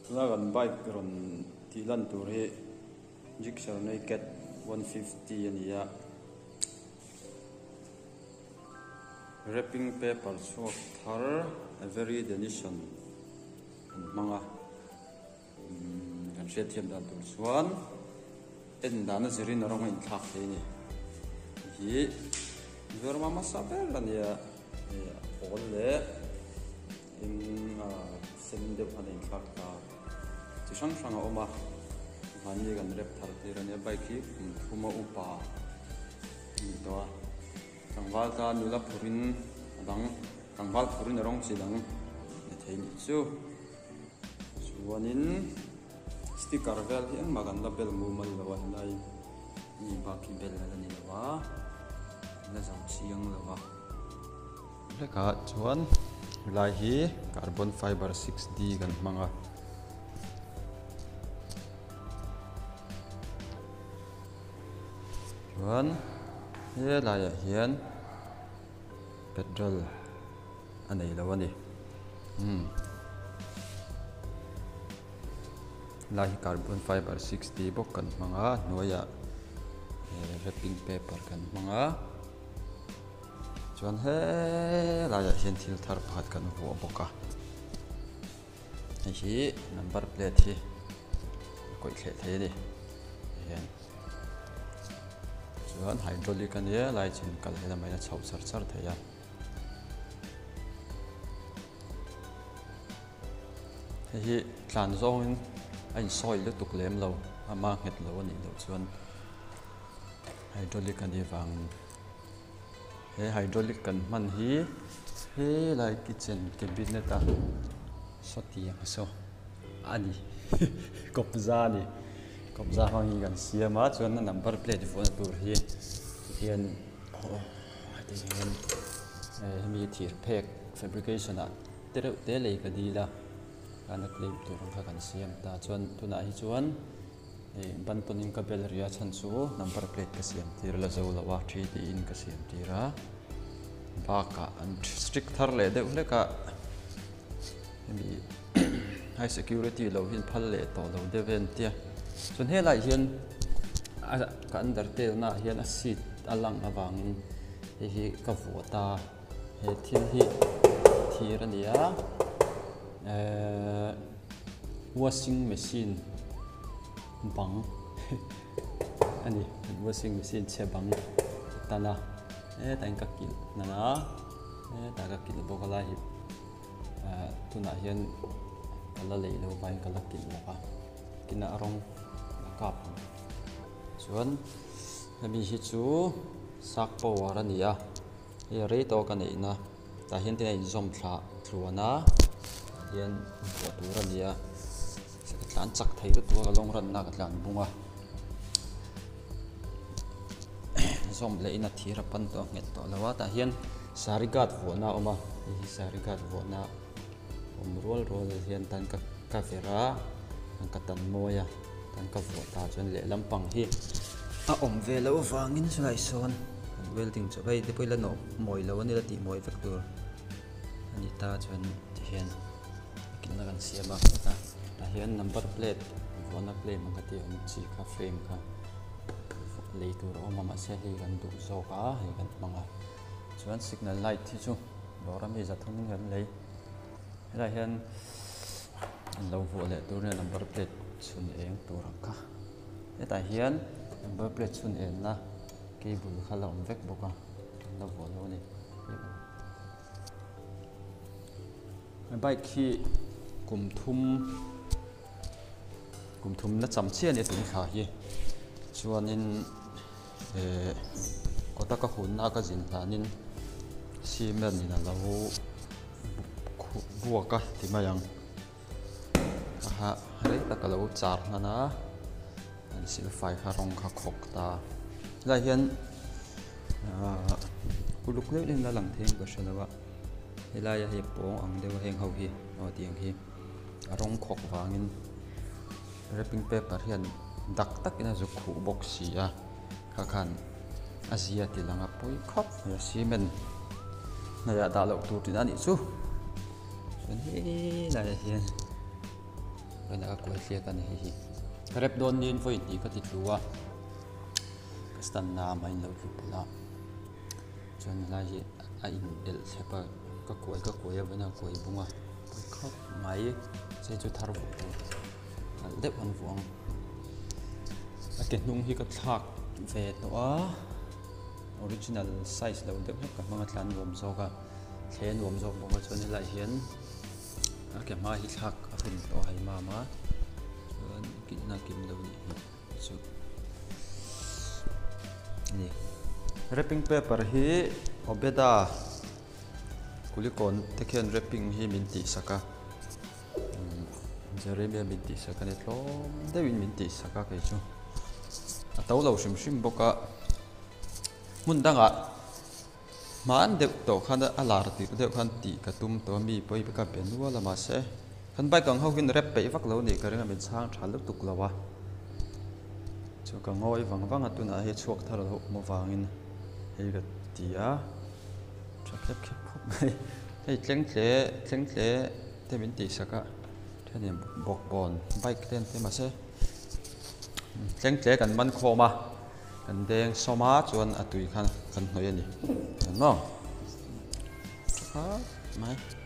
Lagan bike ron tilan turi Gixxer Naked 150 ania wrapping paper so thar a very edition manga kan thiam dan tur chuan en dana zirin rawng in thak te ni hi verma masabel ania all le in sende phane in thak ta chi sang sang a oma hani gan rep thar te ran bike hi thuma upa ni to tangwal ta nula phurin dang tangwal phurin rong chi dang ne thein chu chuanin sticker vel hi ang maganda bel mumal lawa nai ni ba ki bel la ni lawa na jam chiang lawa leka chuan lai hi carbon fiber 6D kan manga chuan he lai hian petrol anei lawa ni lai carbon fiber 6D bok kan manga noya wrapping paper kan manga chuan he lai hian thil thar pakhat kan hmu boka hi number plate hi koi khle thei ni hian chuan hydraulic ania lai chin kal hela mai na chho char char theya hi tlan zong in anh soi lu tuk lem lo ama nget lo ani lo chuan hydraulic ani wang he hydraulic kan man hi he lai kitchen cabinet a soti ang so ani kopza ni kopza hang gan siama chuan na number plate phone tur hi hian ati hian mi thir phek fabrication a te lei ka dila kana claim tur kha kan siam ta chuan tuna hi chuan ban tonin ka bel ria chan chu number plate ka siam tir la zo lawa 3D in ka siam tira baka an strict thar le de uleka mi high security lo hin phal le to lo de ven tia chun he lai hian ka under tel na hian a seat alang awangin hi ka vota he thil hi thir ania washing machine bang ani washing machine che bang tana tan ka kil nana ta ka kil bokala hi tuna hian kala lei lo bai kala kil la kina arong kap chuan hemi hi chu sak power ania he re to ka nei na ta hian te ai zom thla thluana hian tur ania tlan chak thei tu ka long ran na ka tlan bunga zom le ina thira pan to nget to lawa ta hian sarigat vona oma hi sarigat vona rol hian tan ka vera an ka tan moya tan ka vota chuan le lampang hi a om ve lo wangin sulai son welding chu bai te poila no moi lo ani la ti moi vek tur ani ta chuan hian kinna kan siama ta hian number plate vona plate ma kati om chi ka frame ka leitur oma ma se hi kan du zo ka he kan manga chuan signal light hi chu boram hi zathum ngan lei hela hian lo vo le tur ne number plate chun eng tur ka eta hian number plate chun en na cable khala om vek boka lo vo lo ni bike hi kum thum na cham chian e tin kha hi chuanin kota ka hun na ka jin thanin cement ni na lo buaka timayang ha re ta ka lo char na na an sil fai kha rong kha khok ta la hian kuluk le len la lang theng ka shalawa helaya he pong ang dewa heng ho hi o tiang hi rong khok wangin wrapping paper hian dak tak ina zu khu box sia kha khan azia tilanga poi khop ya cement na ya da lo tur tin ani chu chen hi la hian cái này có thể cái này hi rep don nin voi ni cái thịt lúa cái stand na mai lâu chụp la cho nên là gì in el sepa cái cuối với nào cuối bunga cái khóc máy sẽ cho thar vụ đẹp hơn vuông cái nung hi cái thạc về đó original size đâu đẹp hết cả mga tlan gồm sau cả thế gồm sau bunga cho nên là hiền cái mai hi thạc hình to hay mà kỹ na kim đâu đi nè wrapping paper hi obeda kulikon tekhen wrapping hi minti saka jeremia minti saka ne tlom dewin minti saka kai chu atau lo shim boka mun danga man deuh to khana alar ti deuh khan ti ka tum to mi poi ka pen wala ma se kan bai kang hokin rep pe vak lo ni ka renga min sang thal lu tuk lawa chu ka ngoi wang atuna he chuak thar ho mo wangin he ga tia chak khep phop mai he tleng tle te min ti saka thani bok bon bike ten te ma se tleng tle kan man khoma kan deng soma chuan atui khan kan hnoi ani no mai